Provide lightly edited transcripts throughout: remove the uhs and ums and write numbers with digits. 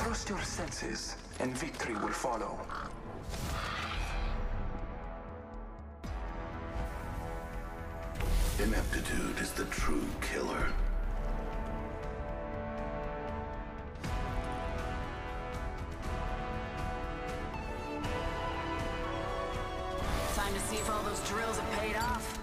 Trust your senses, and victory will follow. Ineptitude is the true killer. Time to see if all those drills have paid off.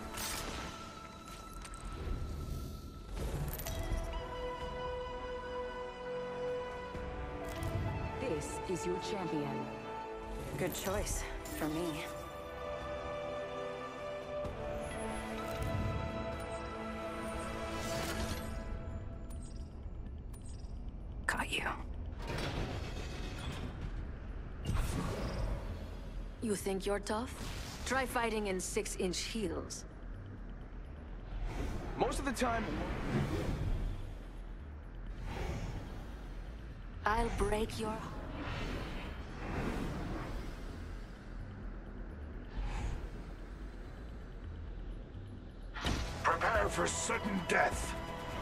This is your champion. Good choice for me. Got you. You think you're tough? Try fighting in 6-inch heels. Most of the time... I'll break your... Prepare for sudden death.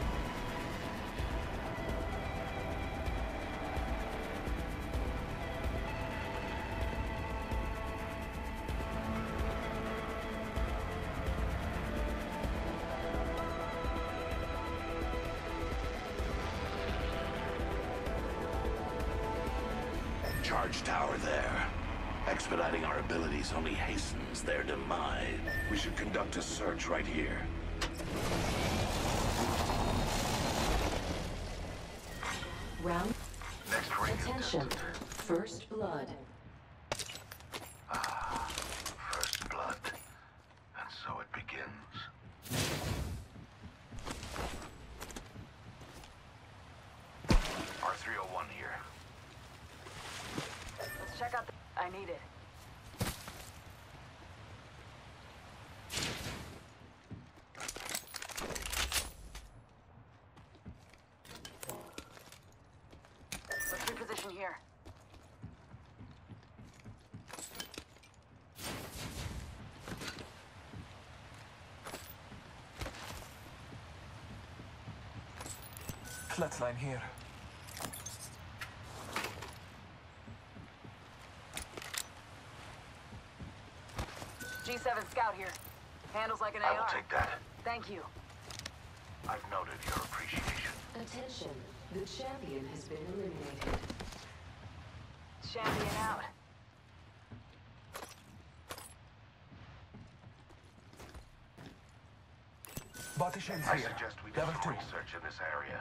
Charge tower there. Expediting our abilities only hastens their demise. We should conduct a search right here. Round. Next ring. Attention. First blood. First blood. And so it begins. R301 here. Let's check out the... I need it. Let's reposition here. Flatline here. G7 Scout here. Handles like an I will AR. take that. Thank you. I've noted your appreciation. Attention. The champion has been eliminated. Champion out. Body shells I here. suggest we do Level some 2. research in this area.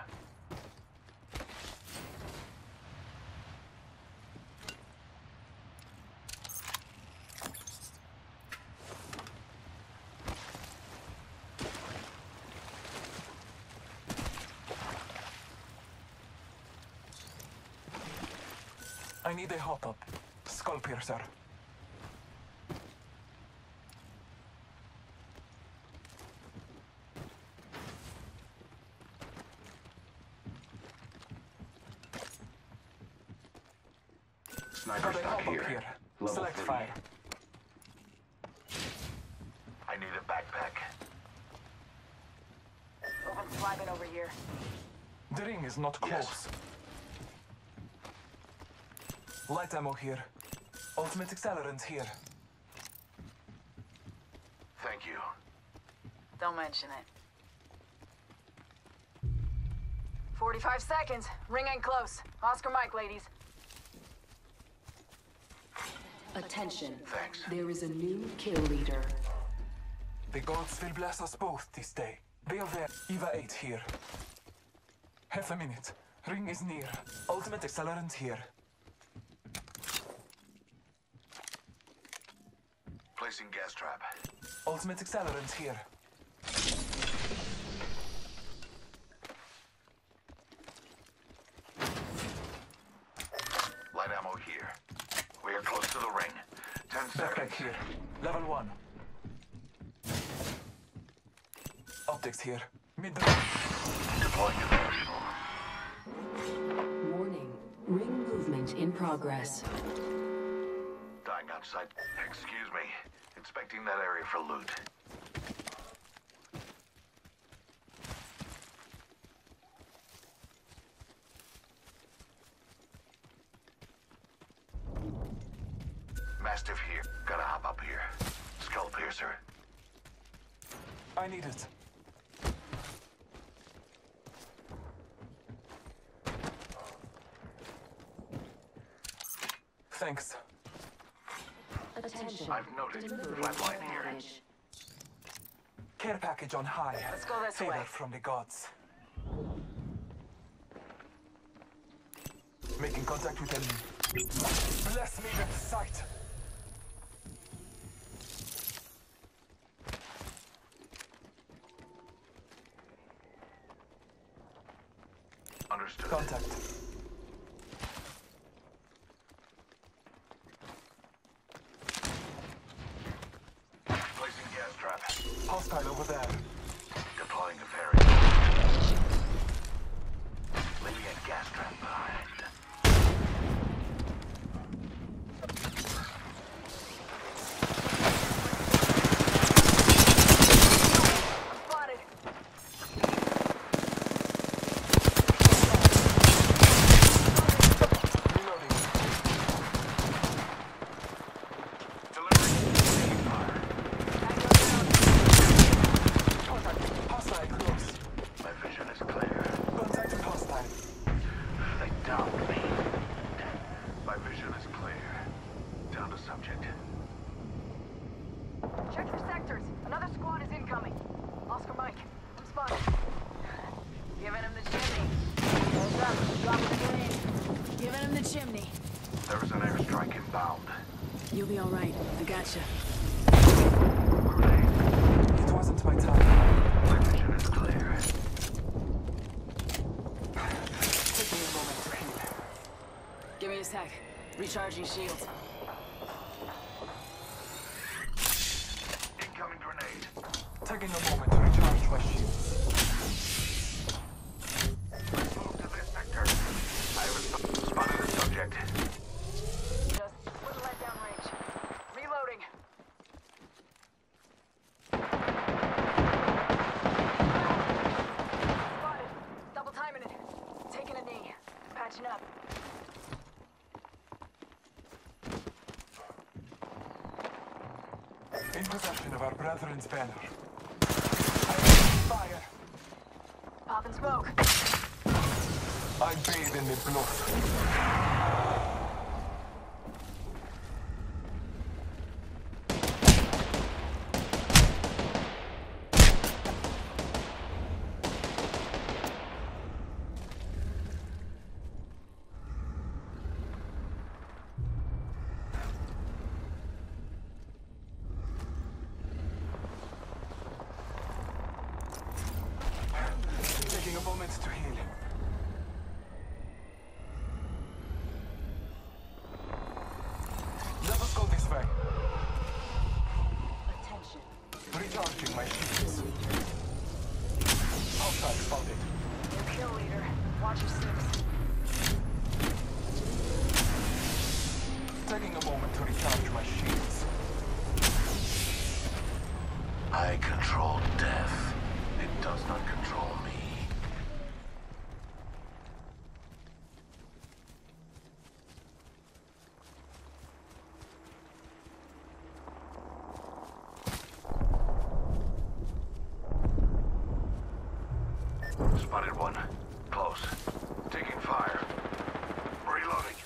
I need a hop-up. Skull piercer. Sniper Got a stock hop-up here. here. Level Select 3. fire. I need a backpack. Open slide over here. The ring is not Yes. close. Light ammo here. Ultimate accelerant here. Thank you. Don't mention it. 45 seconds. Ring ain't close. Oscar Mike, ladies. Attention. Thanks. There is a new kill leader. The gods will bless us both this day. Be aware. Eva 8 here. Half a minute. Ring is near. Ultimate accelerant here. Placing gas trap. Ultimate accelerant here. Light ammo here. We are close to the ring. 10 Backpack seconds. here. Level 1. Optics here. Mid-range. Deploying emotional. Warning. Ring movement in progress. Dying outside. Excuse me. Inspecting that area for loot. Mastiff here. Gotta hop up here. Skull piercer. I need it. Thanks. Attention. I've noted. Delivery Flatline here. package. Care package on high. Let's go this Favor way. from the gods. Making contact with enemy. Bless me with sight. Understood. Contact. Placing gas trap. Hostile over there. Deploying a ferry. Leaving a gas trap behind. I'm spotted. Reloading. Delivering. Fire. Hostile close. My vision is clear. Contact with hostile. They downed me. My vision is clear. Down to subject. Check your sectors. Another squad is incoming. Oscar Mike, I'm spotted. Giving him the chimney. Hold up, dropping the grenade. Giving him the chimney. There is an airstrike inbound. You'll be all right. I gotcha. Grenade. It wasn't my time. My vision is clear. Taking a moment to heal. Give me a sec. Recharging shields. Incoming grenade. Taking a moment to recharge my shields. Let's move to this sector. I have spotted the subject. Just wouldn't let down range. Reloading. Spotted. Double timing it. Taking a knee. Patching up. In possession of our brethren's banner. I open fire. Pop and smoke. I bathe in the blood. Taking a moment to heal. Let us go this way. Attention. Recharging my shields. Hostile spotted. New kill leader. Watch your six. Taking a moment to recharge my shields. I control death. It does not control me. Spotted one. Close. Taking fire. Reloading.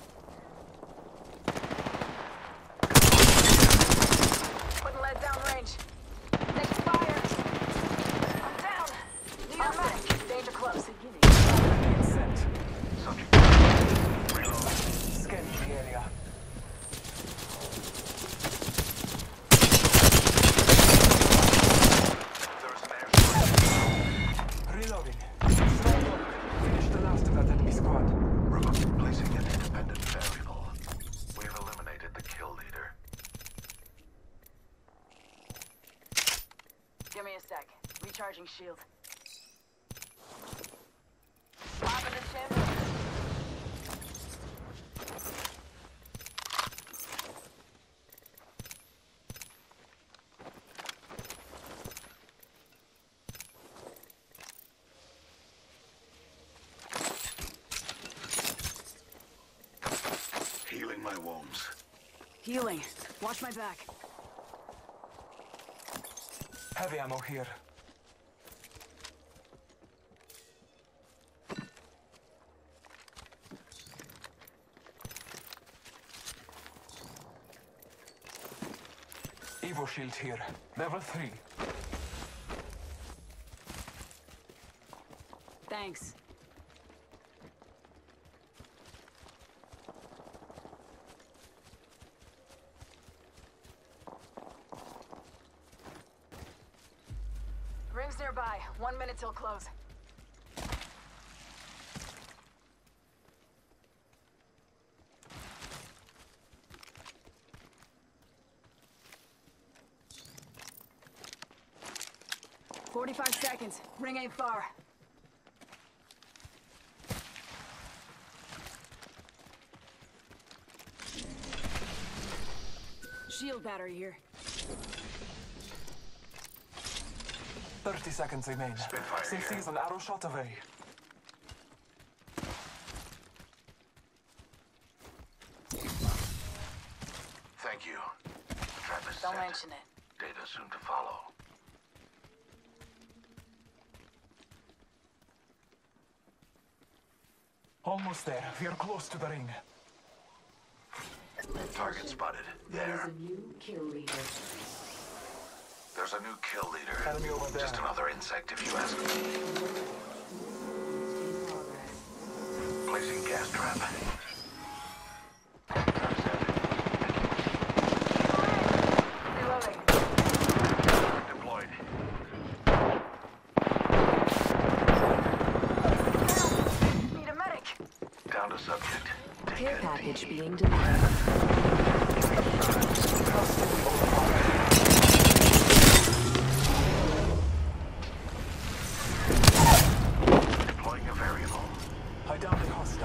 Wouldn't let down range. Next fire. I'm down. Leader back. Danger close. Grenade sent. Subject. Reloading. Scanning the area. There is an airstrike. Reloading. Strike up. Finish the last of that enemy squad. Placing an independent variable. We have eliminated the kill leader. Give me a sec. Recharging shield. Popping the chimney. Healing my wounds. Healing. Watch my back. Heavy ammo here. Evo shield here. Level 3. Thanks. Rings nearby. 1 minute till close. "45 seconds. Ring ain't far." Shield battery here. 30 seconds remain. Spitfire Safety here. is an arrow shot away. Thank you. The trap is Don't set. mention it. Data soon to follow. Almost there. We are close to the ring. Target spotted. There is There. a new kill leader. There's a new kill leader. Enemy over there. Just another insect, if you ask me. In progress. Placing gas trap. Reloading. Deployed. Need a medic. Down to subject. Take Care it. package being delivered. Deploying a variable. I downed a hostile.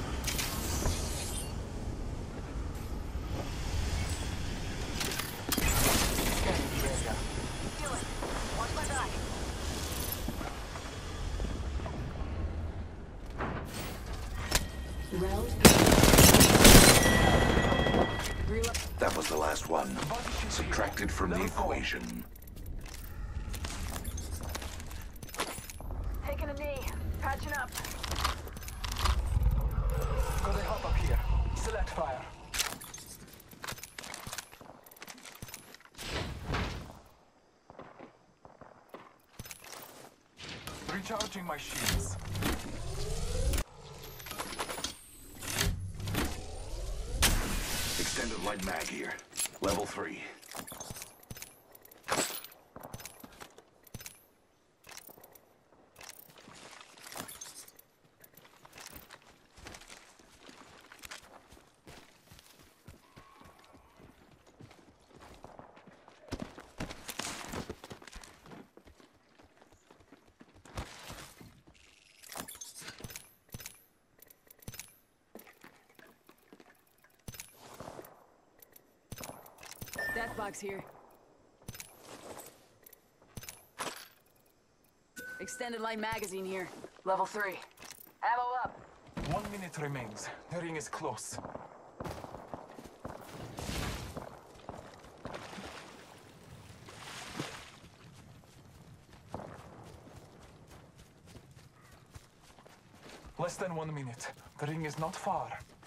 Scanning the area. Healing. Watch my back. Round Reload. That was the last one. Body shield Subtracted from the Level 4. equation. Taking a knee. Patching up. Got a hop up here. Select fire. Recharging my shields. Extended light mag here. Level 3. Death box here. Extended light magazine here. Level 3. Ammo up. 1 minute remains. The ring is close. Less than 1 minute. The ring is not far.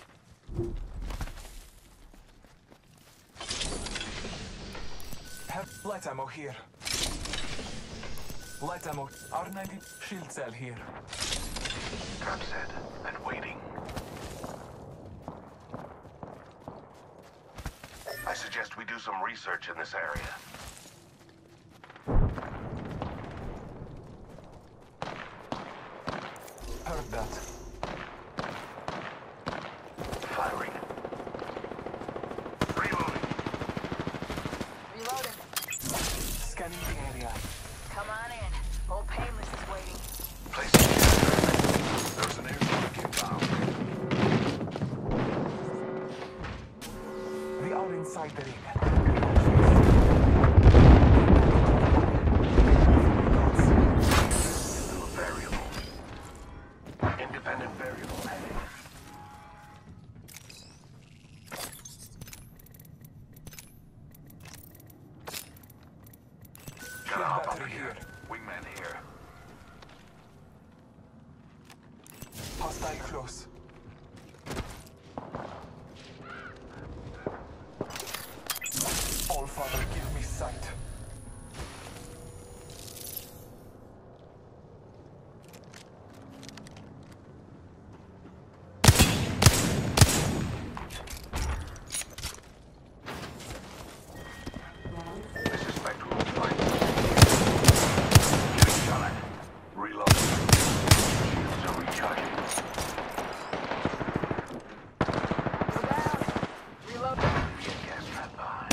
Have light ammo here. Light ammo. R90 shield cell here. Trap set and waiting. I suggest we do some research in this area. Heard that. Firing. Reloading. Reloading. Scanning the area. Come on in. Old Painless is waiting. Placing gas trap. There's an airstrike inbound. We are inside the ring. Still a variable. Independent variable heading. Hostile close. All Father, give me sight. I suspect we will find something. Getting shot at. Reload. Shields are recharging. We're down. Reload. Gas trap behind.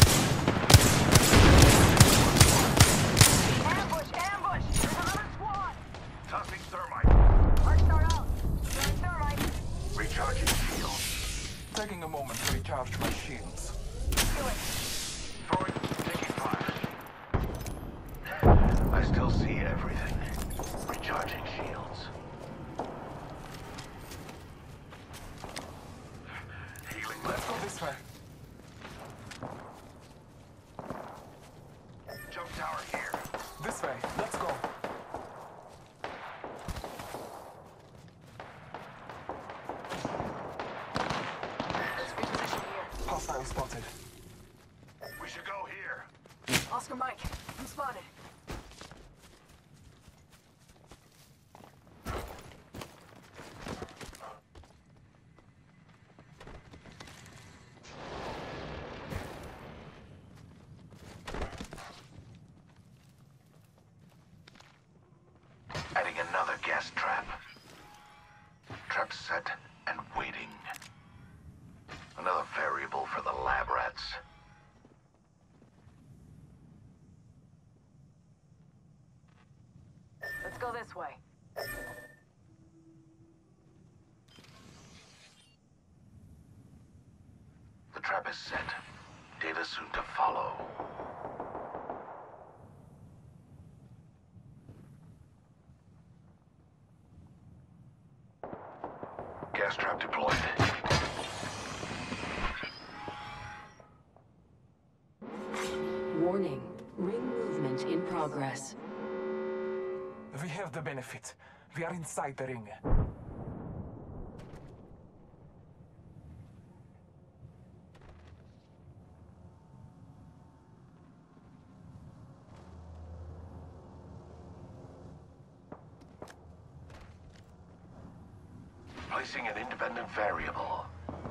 Ambush! Ambush! There's another squad! Tossing thermite. Arc start out. Throwing thermite. Recharging shields. Taking a moment to recharge my shields. Do it. Throwing. Taking fire. I still see everything. Recharging shields. Healing Let's left. go this way. Jump tower here. This way. Let's go. Let's reposition here. Hostile spotted. We should go here. Oscar Mike, I'm spotted. Adding another gas trap. Trap set and waiting. Another variable for the lab rats. Let's go this way. The trap is set. Data soon to follow. Gas trap deployed. Warning. Ring movement in progress. We have the benefit. We are inside the ring. Placing an independent variable.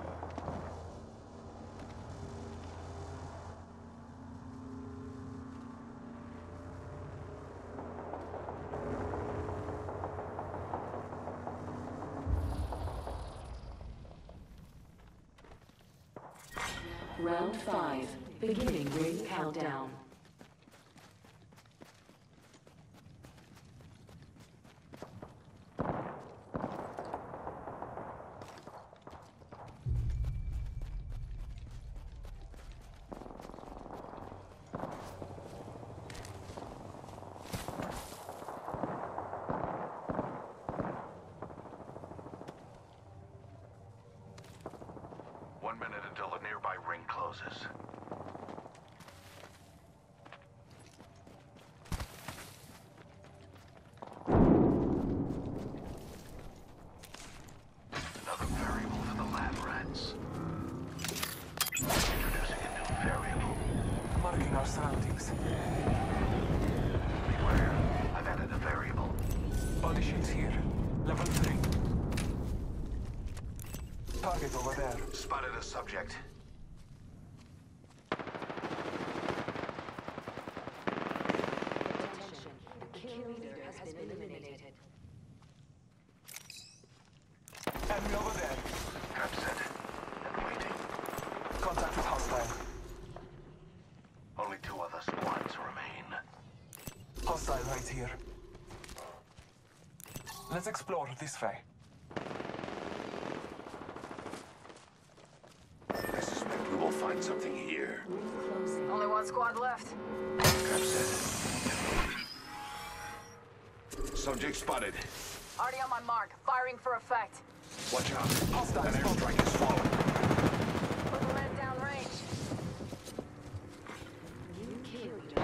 Round 5. Beginning ring countdown. One minute until the nearby ring closes. Another variable for the lab rats. Introducing a new variable. Marking our surroundings. Beware, I've added a variable. Body shields here. Level 3. Target over there. Spotted a subject. Attention. The kill leader has been eliminated. Enemy over there. Trap set and waiting. Contact with hostile. Only 2 other squads remain. Hostile right here. Let's explore this way. I suspect we will find something here. Ring closing. Only one squad left. Trap set. Subject spotted. Already on my mark. Firing for effect. Watch out. Hostile An spotted. airstrike is falling. Put the lead down range. New kill leader.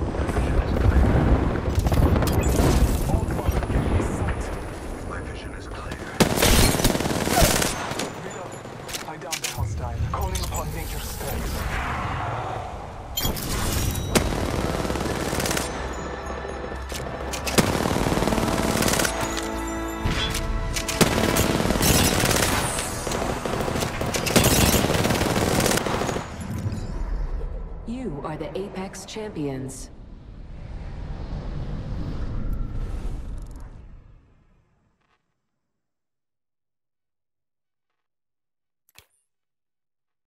Vision is clear. All Father, give me sight. My vision is clear. You are the Apex Champions.